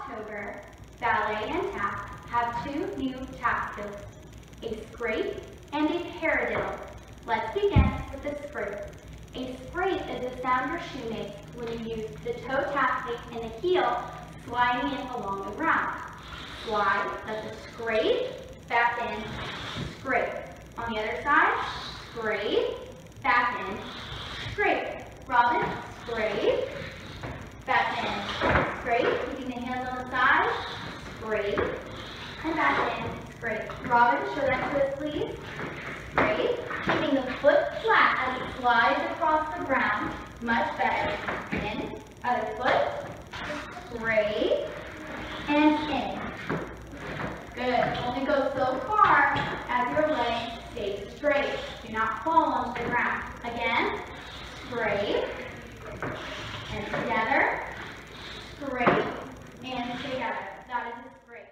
October, ballet and tap have two new tap skills, a scrape and a paradiddle. Let's begin with the scrape. A scrape is the sound your shoe makes when you use the toe tap and the heel sliding in along the ground. Slide, let the scrape, back in, scrape. On the other side, scrape, back in, scrape. Robin, scrape, back in, scrape. Keeping the hands on the side, scrape, and back in, scrape. Robin, show that to us, please. Scrape. Keeping the foot flat as it slides across the ground. Much better. In, other foot, scrape, and in. Good. Only go so far as your leg stays straight. Do not fall onto the ground. Again, scrape, and together, scrape, and together. That is a scrape.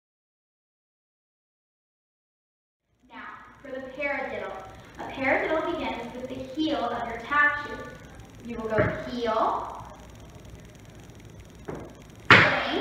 Now, for the paradiddle. A paradiddle begins with the heel of your tap shoe. You will go heel, swing,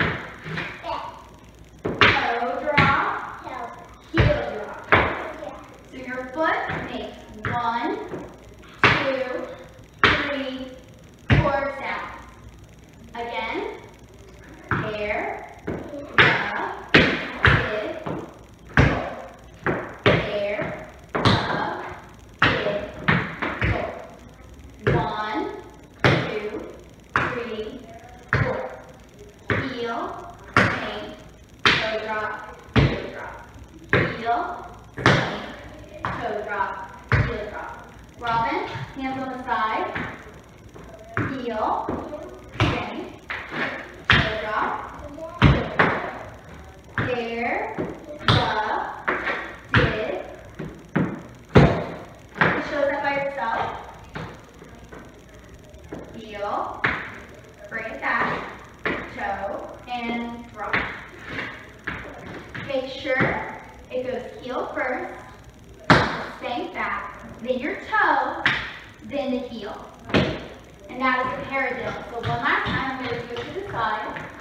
toe drop, heel drop. So your foot makes 1, 2, 3, 4 sounds. Again, pair, up, did, pull. Pair, up, did, pull. 1, 2, 3, 4. Heel, swing, toe drop, heel drop. Heel, swing, toe drop, heel drop. Robin, hands on the side. Heel, swing, toe drop, heel drop. Pair, up, did, pull. Show that by yourself. Heel, bring it back, toe, and drop. Make sure it goes heel first, spank back, then your toe, then the heel. And that is the paradiddle. So one last time, I'm going to go to the side.